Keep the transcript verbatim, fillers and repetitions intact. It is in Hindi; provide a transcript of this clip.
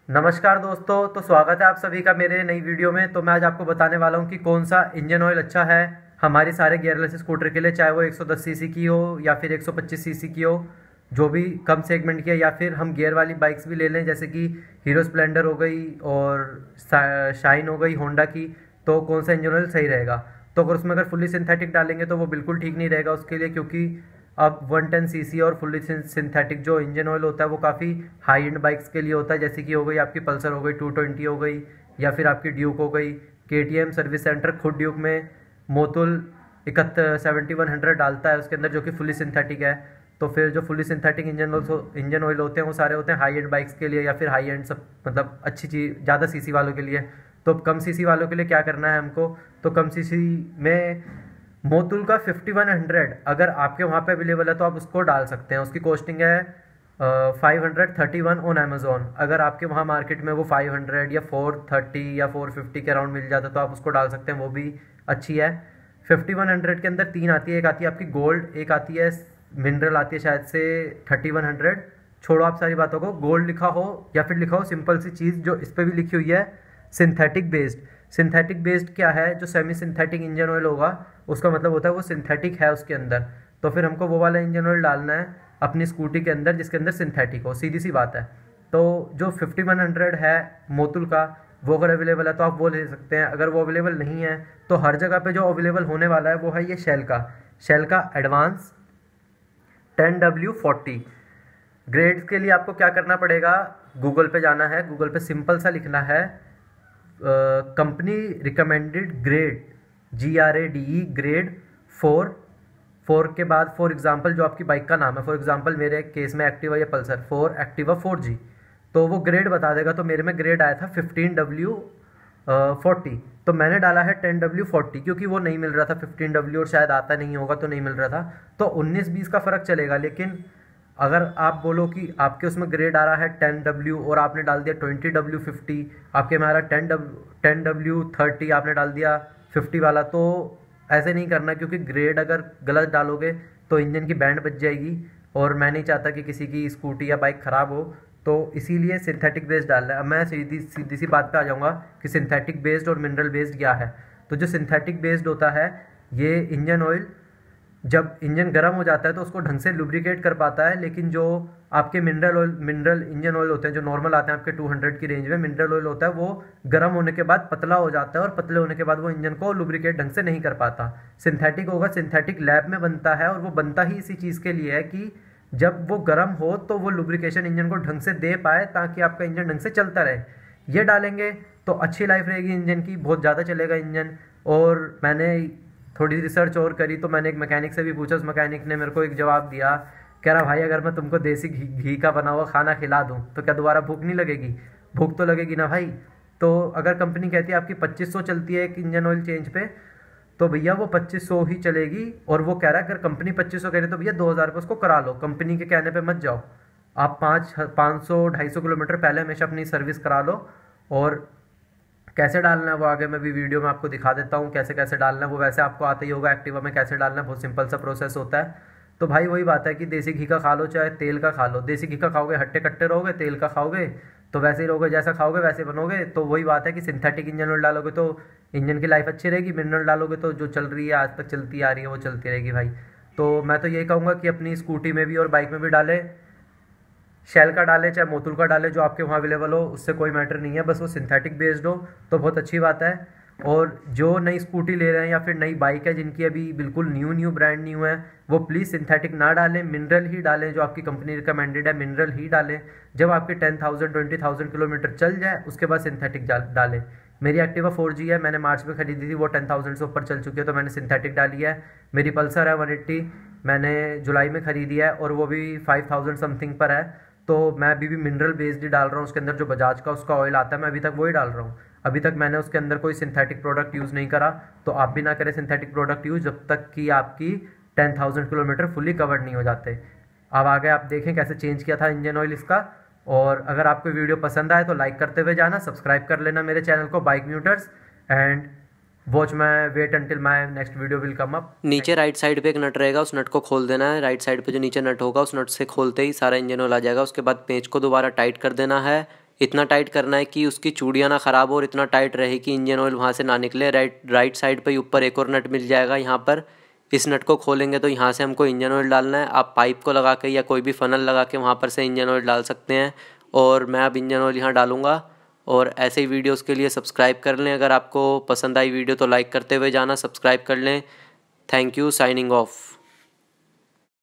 नमस्कार दोस्तों, तो स्वागत है आप सभी का मेरे नई वीडियो में। तो मैं आज आपको बताने वाला हूं कि कौन सा इंजन ऑयल अच्छा है हमारे सारे गियरलेस स्कूटर के लिए, चाहे वो एक सौ दस सीसी की हो या फिर एक सौ पच्चीस सीसी की हो, जो भी कम सेगमेंट की है, या फिर हम गियर वाली बाइक्स भी ले लें जैसे कि हीरो स्प्लेंडर हो गई और शाइन हो गई होंडा की। तो कौन सा इंजन ऑयल सही रहेगा? तो अगर उसमें अगर फुल्ली सिंथेटिक डालेंगे तो वो बिल्कुल ठीक नहीं रहेगा उसके लिए, क्योंकि अब वन टेन सीसी और फुल्ली सिंथेटिक जो इंजन ऑयल होता है वो काफ़ी हाई एंड बाइक्स के लिए होता है, जैसे कि हो गई आपकी पल्सर हो गई, टू ट्वेंटी हो गई, या फिर आपकी ड्यूक हो गई। केटीएम सर्विस सेंटर खुद ड्यूक में मोतुल इकहत्तर सेवेंटी वन हंड्रेड डालता है उसके अंदर, जो कि फुल्ली सिंथेटिक है। तो फिर जो fully synthetic engine oil engine oil होते हैं वो सारे होते हैं हाई एंड बाइक्स के लिए, या फिर हाई एंड सब मतलब अच्छी चीज़ ज़्यादा सीसी वालों के लिए। तो कम सीसी वालों के लिए क्या करना है हमको? तो कम सीसी में मोतुल का फिफ्टी वन हंड्रेड अगर आपके वहाँ पे अवेलेबल है तो आप उसको डाल सकते हैं। उसकी कॉस्टिंग है five hundred thirty one on Amazon. अगर आपके वहाँ मार्केट में वो फाइव हंड्रेड या फोर थर्टी या फोर फिफ्टी के अराउंड मिल जाता है तो आप उसको डाल सकते हैं, वो भी अच्छी है। फिफ्टी वन हंड्रेड के अंदर तीन आती है, एक आती है आपकी गोल्ड, एक आती है मिनरल आती है शायद से थर्टी वन हंड्रेड। छोड़ो आप सारी बातों को, गोल्ड लिखा हो या फिर लिखा हो सिंपल सी चीज़ जो इस पर भी लिखी हुई है, सिंथेटिक बेस्ड। सिंथेटिक बेस्ड क्या है? जो सेमी सिंथेटिक इंजन ऑयल होगा उसका मतलब होता है वो सिंथेटिक है उसके अंदर। तो फिर हमको वो वाला इंजन ऑयल डालना है अपनी स्कूटी के अंदर जिसके अंदर सिंथेटिक हो, सीधी सी बात है। तो जो फिफ्टी वन हंड्रेड है मोतुल का, वो अगर अवेलेबल है तो आप वो ले सकते हैं। अगर वो अवेलेबल नहीं है तो हर जगह पे जो अवेलेबल होने वाला है वो है ये शेल का शेल का advance ten W forty. Grades के लिए आपको क्या करना पड़ेगा? गूगल पे जाना है, गूगल पे सिंपल सा लिखना है company recommended grade, G R A D E grade four. Four के बाद फॉर एग्जांपल जो आपकी बाइक का नाम है, फॉर एग्जांपल मेरे केस में एक्टिवा या Pulsar, four Activa four G, तो वो ग्रेड बता देगा। तो मेरे में ग्रेड आया था फिफ्टीन डब्ल्यू फोर्टी, तो मैंने डाला है टेन डब्ल्यू फोर्टी क्योंकि वो नहीं मिल रहा था फिफ्टीन डब्ल्यू, और शायद आता नहीं होगा तो नहीं मिल रहा था। तो उन्नीस बीस का फ़र्क चलेगा। लेकिन अगर आप बोलो कि आपके उसमें ग्रेड आ रहा है टेन डब्ल्यू और आपने डाल दिया ट्वेंटी डब्ल्यू फिफ्टी, आपके में आ रहा है ten W ten W thirty, आपने डाल दिया फिफ्टी वाला, तो ऐसे नहीं करना, क्योंकि ग्रेड अगर गलत डालोगे तो इंजन की बैंड बच जाएगी और मैं नहीं चाहता कि किसी की स्कूटी या बाइक ख़राब हो। तो इसीलिए सिंथेटिक बेस्ड डालना है। अब मैं सीधी सीधी सी बात पे आ जाऊँगा कि सिंथेटिक बेस्ड और मिनरल बेस्ड क्या है। तो जो सिंथेटिक बेस्ड होता है ये इंजन ऑयल जब इंजन गर्म हो जाता है तो उसको ढंग से लुब्रिकेट कर पाता है, लेकिन जो आपके mineral oil mineral engine oil होते हैं जो नॉर्मल आते हैं आपके टू हंड्रेड की रेंज में, मिनरल ऑयल होता है वो गर्म होने के बाद पतला हो जाता है और पतले होने के बाद वो इंजन को लुब्रिकेट ढंग से नहीं कर पाता। सिंथेटिक होगा, सिंथेटिक लैब में बनता है और वो बनता ही इसी चीज़ के लिए है कि जब वो गर्म हो तो वो लुब्रिकेशन इंजन को ढंग से दे पाए ताकि आपका इंजन ढंग से चलता रहे। ये डालेंगे तो अच्छी लाइफ रहेगी इंजन की, बहुत ज़्यादा चलेगा इंजन। और मैंने थोड़ी रिसर्च और करी तो मैंने एक मैकेनिक से भी पूछा, उस मैकेनिक ने मेरे को एक जवाब दिया, कह रहा भाई अगर मैं तुमको देसी घी घी का बना हुआ खाना खिला दूं तो क्या दोबारा भूख नहीं लगेगी? भूख तो लगेगी ना भाई। तो अगर कंपनी कहती है आपकी पच्चीस सौ चलती है एक इंजन ऑयल चेंज पे, तो भैया वो पच्चीस सौ ही चलेगी। और वो कह रहा है अगर कंपनी पच्चीस सौ कह रही है तो भैया दो हज़ार रुपये उसको करा लो, कंपनी के कहने पर मत जाओ। आप पाँच पाँच सौ ढाई सौ किलोमीटर पहले हमेशा अपनी सर्विस करा लो। और कैसे डालना है वो आगे मैं भी वीडियो में आपको दिखा देता हूँ कैसे कैसे डालना है। वो वैसे आपको आता ही होगा एक्टिवा में कैसे डालना है, बहुत सिंपल सा प्रोसेस होता है। तो भाई वही बात है कि देसी घी का खा लो चाहे तेल का खा लो। देसी घी का खाओगे हट्टे कट्टे रहोगे, तेल का खाओगे तो वैसे ही रहोगे, जैसा खाओगे वैसे बनोगे। तो वही बात है कि सिंथेटिक इंजन ऑयल डालोगे तो इंजन की लाइफ अच्छी रहेगी, मिनरल डालोगे तो जो चल रही है आज तक चलती आ रही है वो चलती रहेगी भाई। तो मैं तो यही कहूँगा कि अपनी स्कूटी में भी और बाइक में भी डालें, शेल का डालें चाहे मोतुल का डालें, जो आपके वहाँ अवेलेबल हो उससे कोई मैटर नहीं है, बस वो सिंथेटिक बेस्ड हो तो बहुत अच्छी बात है। और जो नई स्कूटी ले रहे हैं या फिर नई बाइक है जिनकी अभी बिल्कुल न्यू न्यू ब्रांड न्यू है, वो प्लीज़ सिंथेटिक ना डालें, मिनरल ही डालें। जो आपकी कंपनी रिकमेंडेड है मिनरल ही डालें। जब आपकी ten thousand twenty thousand kilometre चल जाए उसके बाद सिंथेटिक डालें। मेरी एक्टिवा फोर जी है, मैंने मार्च में खरीदी थी, वो टेन थाउजेंड से ऊपर चल चुकी है तो मैंने सिंथेटिक डाली है। मेरी पल्सर है वन एट्टी, मैंने जुलाई में खरीदी है और वो भी फाइव थाउजेंड समथिंग पर है। तो मैं अभी भी मिनरल बेस्ड ही डाल रहा हूँ। उसके अंदर जो बजाज का उसका ऑयल आता है मैं अभी तक वही डाल रहा हूँ। अभी तक मैंने उसके अंदर कोई सिंथेटिक प्रोडक्ट यूज़ नहीं करा। तो आप भी ना करें सिंथेटिक प्रोडक्ट यूज़ जब तक कि आपकी ten thousand kilometre fully covered नहीं हो जाते। अब आगे आप देखें कैसे चेंज किया था इंजन ऑयल इसका। और अगर आपको वीडियो पसंद आए तो लाइक करते हुए जाना, सब्सक्राइब कर लेना मेरे चैनल को bike muters, and watch my wait until my next video will come up. नीचे राइट साइड पे एक नट रहेगा, उस नट को खोल देना है। राइट साइड पे जो नीचे नट होगा उस नट से खोलते ही सारा इंजन ऑयल आ जाएगा। उसके बाद पेंच को दोबारा टाइट कर देना है। इतना टाइट करना है कि उसकी चूड़ियाँ ना ख़राब हो और इतना टाइट रहे कि इंजन ऑयल वहाँ से ना निकले। राइट राइट साइड पे ऊपर एक और नट मिल जाएगा यहाँ पर। इस नट को खोलेंगे तो यहाँ से हमको इंजन ऑयल डालना है। आप पाइप को लगा के या कोई भी फनल लगा के वहाँ पर से इंजन ऑयल डाल सकते हैं। और मैं अब इंजन ऑयल यहाँ डालूँगा। और ऐसे ही वीडियोस के लिए सब्सक्राइब कर लें। अगर आपको पसंद आई वीडियो तो लाइक करते हुए जाना, सब्सक्राइब कर लें। Thank you, signing of.